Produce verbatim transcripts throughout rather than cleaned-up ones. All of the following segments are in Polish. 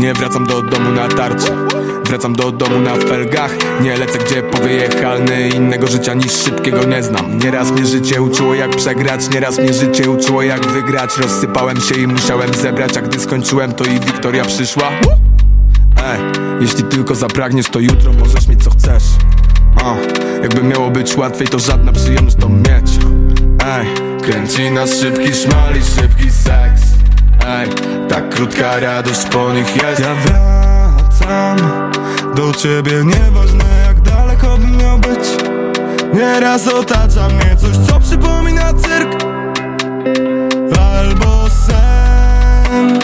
Nie wracam do domu na tarczy, wracam do domu na felgach. Nie lecę gdzie powieje halny, innego życia niż szybkiego nie znam. Nieraz mnie życie uczyło jak przegrać, nieraz mnie życie uczyło jak wygrać. Rozsypałem się i musiałem zebrać, a gdy skończyłem to i wiktoria przyszła. Ej, jeśli tylko zapragniesz, to jutro możesz mieć co chcesz. O, jakby miało być łatwiej, to żadna przyjemność to mieć. Ej, kręci nas szybki szmal i szybki seks. Ej, tak krótka radość po nich jest. Ja wracam do ciebie, nieważne jak daleko bym miał być. Nieraz otacza mnie coś, co przypomina cyrk albo sen.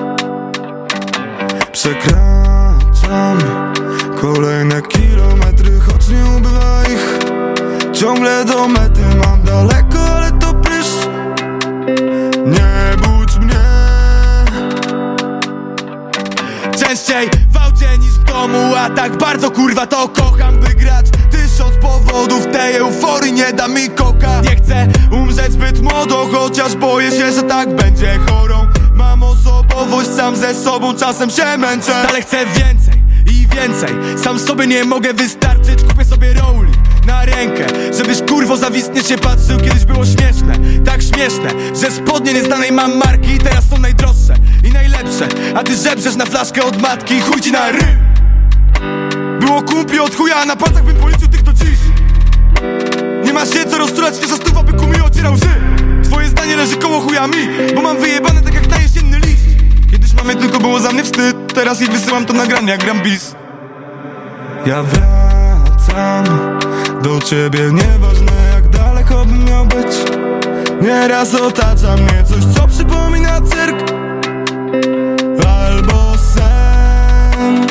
Przekraczam kolejne kilometry, choć nie ubywa ich. Ciągle do mety mam daleko, ale to pryszcz. Nie budź mnie. Częściej w aucie niż w domu, a tak bardzo kurwa to kocham, by grać. Tysiąc powodów tej euforii nie da mi koka. Nie chcę umrzeć zbyt młodo, chociaż boję się, że tak będzie chorą. Mam osobowość, sam ze sobą czasem się męczę. Ale chcę więcej i więcej, sam sobie nie mogę wystarczyć. Kupię sobie rolli na rękę, żebyś kurwo zawistnie się patrzył. Kiedyś było śmieszne, tak śmieszne, że spodnie nieznanej mam marki teraz są najdroższe i najlepsze. A ty żebrzesz na flaszkę od matki, chuj ci na ryj. Było kumpli od chuja, a na palcach bym policzył tych do dziś. Nie ma się co rozczulać, świeża stuwa by mi ocierał łzy. Twoje zdanie leży koło chuja mi, bo mam wyjebane tak jak na jesienny liść. Kiedyś mamie tylko było za mnie wstyd, teraz jej wysyłam to nagranie jak gram bis. Ja wracam do ciebie, nieważne jak daleko bym miał być. Nieraz otacza mnie coś, co przypomina cyrk albo sen.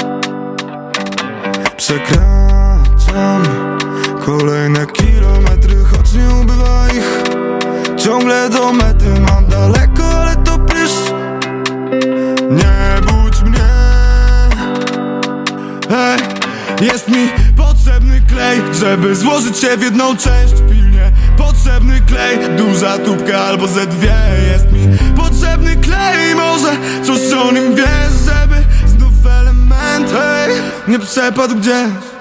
Przekraczam kolejne kilometry, choć nie ubywa ich. Ciągle do mety mam daleko, ale to pryszcz. Nie budź mnie. Ej, jest mi potrzebny klej, żeby złożyć się w jedną część. Pilnie potrzebny klej, duża tubka albo ze dwie. Jest mi potrzebny klej, może coś o nim wiesz, żeby znów element, hej, nie przepadł gdzieś.